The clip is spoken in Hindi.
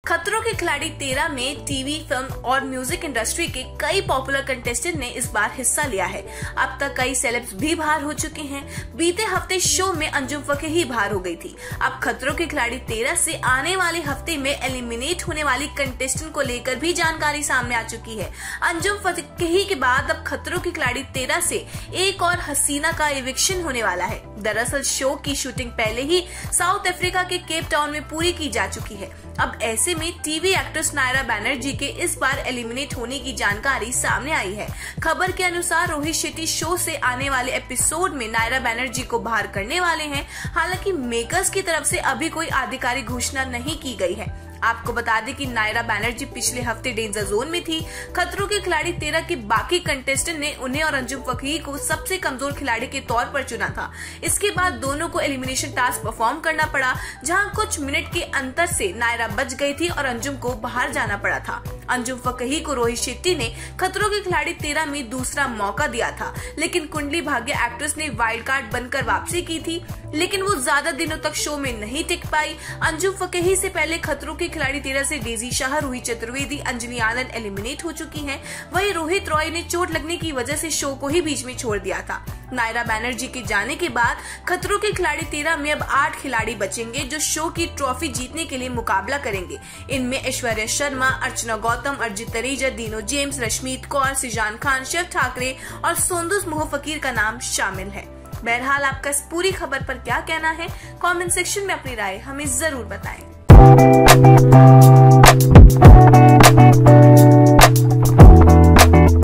खतरों के खिलाड़ी 13 में टीवी, फिल्म और म्यूजिक इंडस्ट्री के कई पॉपुलर कंटेस्टेंट ने इस बार हिस्सा लिया है। अब तक कई सेलेब्स भी बाहर हो चुके हैं। बीते हफ्ते शो में अंजुम फकीही बाहर हो गई थी। अब खतरों के खिलाड़ी 13 से आने वाले हफ्ते में एलिमिनेट होने वाली कंटेस्टेंट को लेकर भी जानकारी सामने आ चुकी है। अंजुम फकीही के बाद अब खतरों के खिलाड़ी 13 से एक और हसीना का इविक्शन होने वाला है। दरअसल शो की शूटिंग पहले ही साउथ अफ्रीका के केप टाउन में पूरी की जा चुकी है। अब ऐसे में टीवी एक्ट्रेस नायरा बैनर्जी के इस बार एलिमिनेट होने की जानकारी सामने आई है। खबर के अनुसार रोहित शेट्टी शो से आने वाले एपिसोड में नायरा बैनर्जी को बाहर करने वाले हैं। हालांकि मेकर्स की तरफ से अभी कोई आधिकारिक घोषणा नहीं की गई है। आपको बता दें कि नायरा बैनर्जी पिछले हफ्ते डेंजर जोन में थी। खतरों के खिलाड़ी 13 के बाकी कंटेस्टेंट ने उन्हें और अंजुम फकीही को सबसे कमजोर खिलाड़ी के तौर पर चुना था। इसके बाद दोनों को एलिमिनेशन टास्क परफॉर्म करना पड़ा, जहां कुछ मिनट के अंतर से नायरा बच गई थी और अंजुम को बाहर जाना पड़ा था। अंजुम फकीही को रोहित शेट्टी ने खतरों के खिलाड़ी 13 में दूसरा मौका दिया था, लेकिन कुंडली भाग्य एक्ट्रेस ने वाइल्ड कार्ड बनकर वापसी की थी, लेकिन वो ज्यादा दिनों तक शो में नहीं टिक पाई। अंजुम फकीही से पहले खतरों के खिलाड़ी 13 से डेजी शाह, रूही चतुर्वेदी, अंजनी आनंद एलिमिनेट हो चुकी हैं। वहीं रोहित रॉय ने चोट लगने की वजह से शो को ही बीच में छोड़ दिया था। नायरा बैनर्जी के जाने के बाद खतरों के खिलाड़ी 13 में अब 8 खिलाड़ी बचेंगे जो शो की ट्रॉफी जीतने के लिए मुकाबला करेंगे। इनमें ऐश्वर्या शर्मा, अर्चना गौतम, अर्जित तरेजा, दीनो जेम्स, रश्मीत कौर, सिजान खान, शिव ठाकरे और सोंदुस मोह फकीर का नाम शामिल है। बहरहाल आपका इस पूरी खबर पर क्या कहना है, कमेंट सेक्शन में अपनी राय हमें जरूर बताएं।